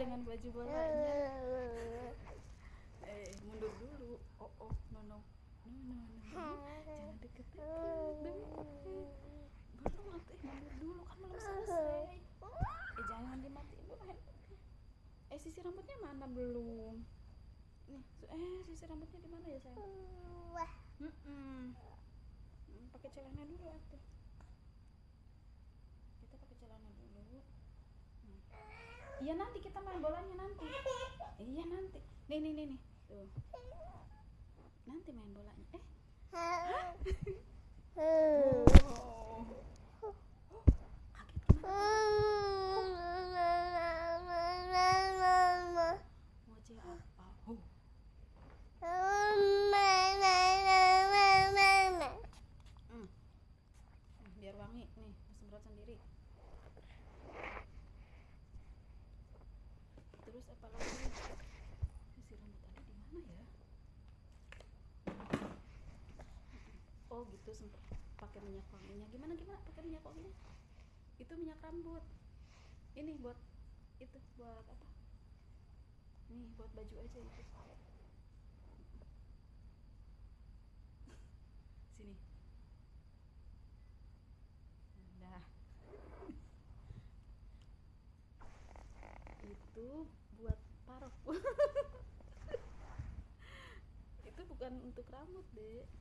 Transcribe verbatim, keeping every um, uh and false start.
dengan baju bolanya. Eh, mundur dulu. Oh, oh, no, no, no, no, no, jangan deket-deket. Belum atuh, mundur dulu kan belum selesai. Eh, jangan dimatiin dulu handphonenya. Eh, sisir rambutnya mana belum? Nih, eh, sisir rambutnya di mana ya sayang? Hmm, pakai celana dulu atuh. Kita pakai celana dulu. Iya nanti kita main bolanya nanti. Iya nanti. Nih nih nih nih. Tuh. Nanti main bolanya. Eh. Hah? Oh. Kaget kenapa? Ngoceh apa? Oh. Hmm. Biar wangi nih, semprot sendiri. Terus apa lagi? Sisir rambut tadi di mana ya? Oh gitu, semprot pakai minyak wanginya. Gimana gimana pakai minyak wanginya? Itu minyak rambut. Ini buat itu buat apa? Nih buat baju aja itu. Sini. Nah. Itu buat parok. Itu bukan untuk rambut, Dek.